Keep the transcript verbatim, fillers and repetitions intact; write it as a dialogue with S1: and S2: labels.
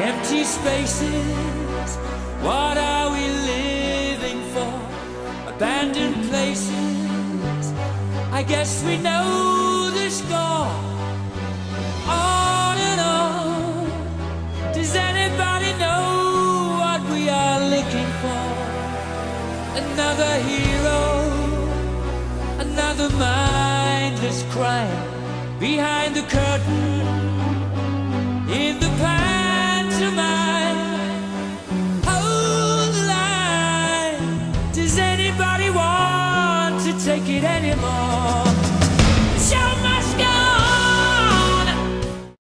S1: Empty spaces, what are we living for? Abandoned places, I guess we know the score. On and on, does anybody know what we are looking for? Another hero, another mindless crime behind the curtain, in the past.